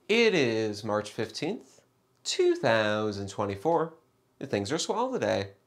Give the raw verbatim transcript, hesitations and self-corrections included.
It is March fifteenth, two thousand twenty-four, and things are swell today.